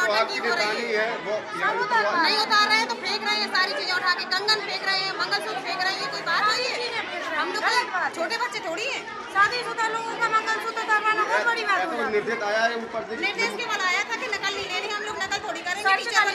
नौटंकी हो रही है। नहीं उतार रहे हैं तो फेंक रहे हैं, सारी चीजें उठा के कंगन फेंक रहे हैं, मंगलसूत्र फेंक रहे हैं। कोई बात हुई है? हम लोग छोटे बच्चे थोड़ी हैं। शादीशुदा लोगों का मंगलसूत्र उतारना बहुत बड़ी बात है। निर्देश आया है ऊपर से, निर्देश केवल आया था कि नकल नहीं लेनी, हम लोग नकल थोड़ी करेंगे।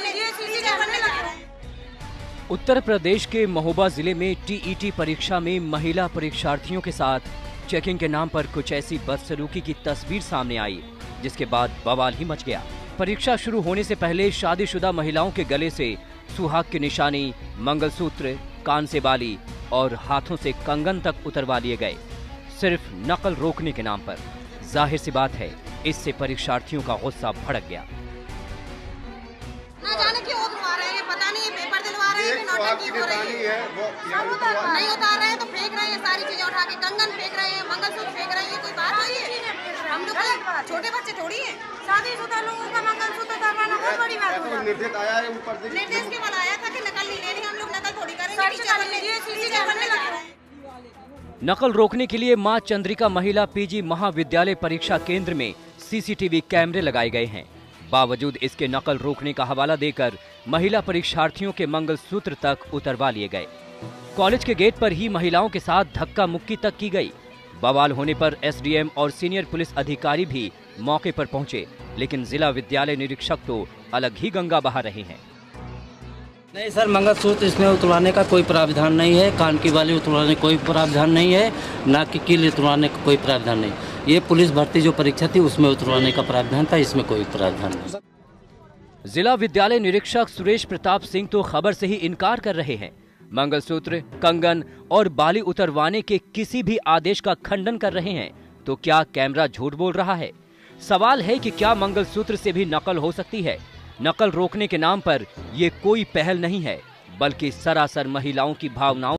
उत्तर प्रदेश के महोबा जिले में टीईटी परीक्षा में महिला परीक्षार्थियों के साथ चेकिंग के नाम पर कुछ ऐसी बदसलूकी की तस्वीर सामने आई, जिसके बाद बवाल ही मच गया। परीक्षा शुरू होने से पहले शादीशुदा महिलाओं के गले से सुहाग की निशानी, मंगलसूत्र, कान से बाली और हाथों से कंगन तक उतरवा लिए गए, सिर्फ नकल रोकने के नाम पर। जाहिर सी बात है, इससे परीक्षार्थियों का गुस्सा भड़क गया। ना जाने क्यों उतरवा रहे हैं, पता नहीं, पेपर दिलवा रहे हैं, नौटंकी हो रही है। नहीं उतार रहे हैं तो फेंक रहे हैं, सारी चीजें उठा के कंगन फेंक रहे हैं, मंगलसूत्र फेंक रहे हैं। कोई बात हुई है? हम लोग छोटे बच्चे थोड़ी हैं। शादीशुदा लोगों का मंगलसूत्र उतारना बहुत बड़ी बात है। निर्देश आया है ऊपर से, निर्देश केवल आया था कि नकल नहीं लेनी, हम लोग नकल थोड़ी करेंगे। नकल रोकने के लिए मां चंद्रिका महिला पीजी महाविद्यालय परीक्षा केंद्र में सीसीटीवी कैमरे लगाए गए हैं। बावजूद इसके नकल रोकने का हवाला देकर महिला परीक्षार्थियों के मंगलसूत्र तक उतरवा लिए गए। कॉलेज के गेट पर ही महिलाओं के साथ धक्का मुक्की तक की गई। बवाल होने पर एसडीएम और सीनियर पुलिस अधिकारी भी मौके पर पहुंचे, लेकिन जिला विद्यालय निरीक्षक तो अलग ही गंगा बहा रहे हैं। नहीं सर, मंगलसूत्र इसमें उतरवाने का कोई प्रावधान नहीं है, कान की बाली उतरवाने कोई प्रावधान नहीं है, नाक की कील उतरवाने का कोई प्रावधान नहीं। ये पुलिस भर्ती जो परीक्षा थी उसमें उतरवाने का प्रावधान था, इसमें कोई प्रावधान नहीं। जिला विद्यालय निरीक्षक सुरेश प्रताप सिंह तो खबर से ही इनकार कर रहे हैं। मंगलसूत्र, कंगन और बाली उतरवाने के किसी भी आदेश का खंडन कर रहे हैं। तो क्या कैमरा झूठ बोल रहा है? सवाल है कि क्या मंगलसूत्र से भी नकल हो सकती है? नकल रोकने के नाम पर ये कोई पहल नहीं है, बल्कि सरासर महिलाओं की भावनाओं